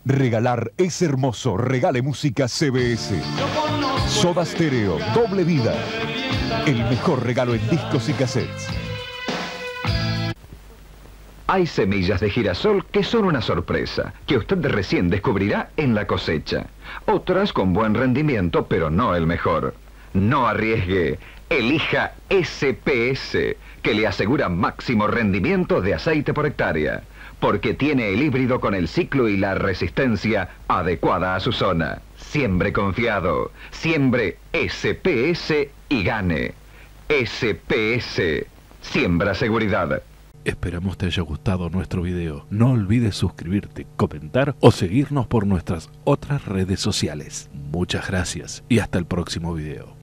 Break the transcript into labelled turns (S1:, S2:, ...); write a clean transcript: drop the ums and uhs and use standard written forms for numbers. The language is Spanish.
S1: Regalar es hermoso. Regale música CBS. Soda Stereo, doble vida. El mejor regalo en discos y cassettes.
S2: Hay semillas de girasol que son una sorpresa, que usted recién descubrirá en la cosecha. Otras con buen rendimiento, pero no el mejor. No arriesgue. Elija SPS, que le asegura máximo rendimiento de aceite por hectárea, porque tiene el híbrido con el ciclo y la resistencia adecuada a su zona. Siembre confiado, siembre SPS y gane. SPS, siembra seguridad.
S3: Esperamos te haya gustado nuestro video. No olvides suscribirte, comentar o seguirnos por nuestras otras redes sociales. Muchas gracias y hasta el próximo video.